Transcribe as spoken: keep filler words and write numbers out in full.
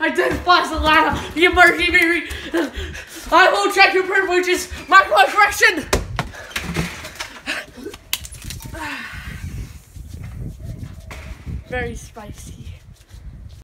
Identify as a ladder. The emergency. I will check your privileges. Microaggression. Very spicy.